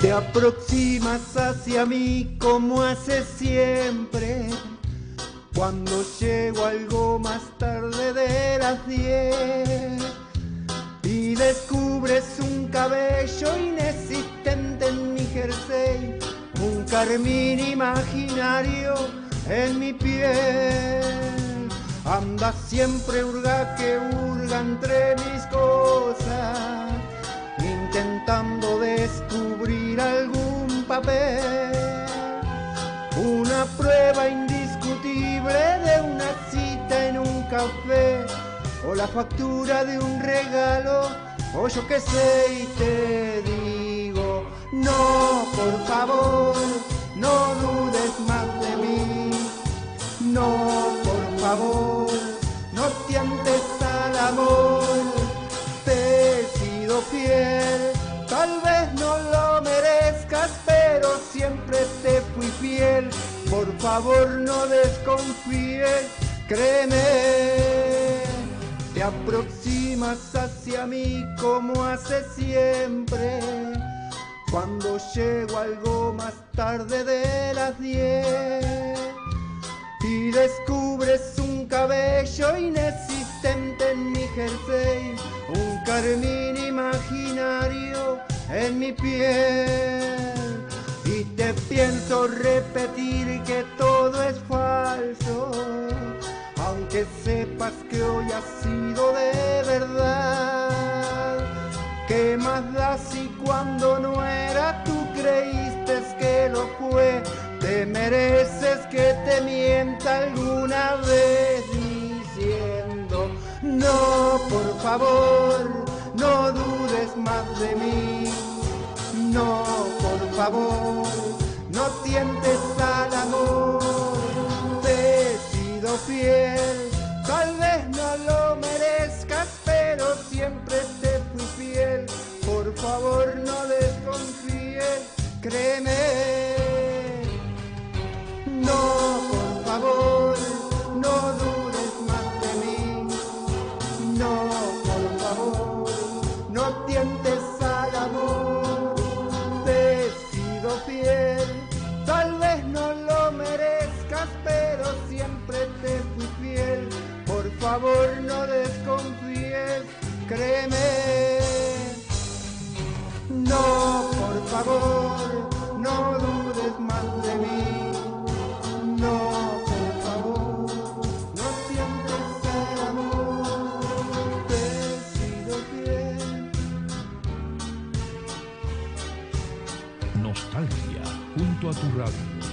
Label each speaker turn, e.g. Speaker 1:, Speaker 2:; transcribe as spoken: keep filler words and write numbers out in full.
Speaker 1: Te aproximas hacia mí como hace siempre, cuando llego algo más tarde de las diez y descubres un cabello inexistente en mi jersey, un carmín imaginario en mi piel. Anda siempre hurga que hurga entre mis cosas, intentando descubrir algún papel, una prueba indiscutible de una cita en un café, o la factura de un regalo, o yo qué sé, y te digo, no, por favor, no dudes más de mí, no, por favor, no tientes al amor, te he sido fiel, tal vez no lo merezcas, pero siempre te fui fiel, por favor no desconfíes, créeme. Te aproximas hacia mí como hace siempre, cuando llego algo más tarde de las diez y descubres un cabello inexistente en mi jersey, un carmín imaginario en mi piel, y te pienso repetir que todo es falso, aunque sepas que hoy ha sido de verdad. ¿Qué más da si cuando no era tú creíste que lo fue? Te mereces que te mienta alguna vez diciendo, no, por favor, no dudes más de mí, no, por favor, no tientes al amor, te he sido fiel, tal vez no lo merezcas, pero siempre te fui fiel, por favor no desconfíes, créeme. No, por favor, no dudes más de mí, no, por favor, no tientes al amor, te he sido fiel, tal vez no lo merezcas, pero siempre te fui fiel, por favor no desconfíes, créeme. No, por favor, no dudes más de mí, no, por favor, no sientes el amor, te he sido fiel.
Speaker 2: Nostalgia junto a tu radio.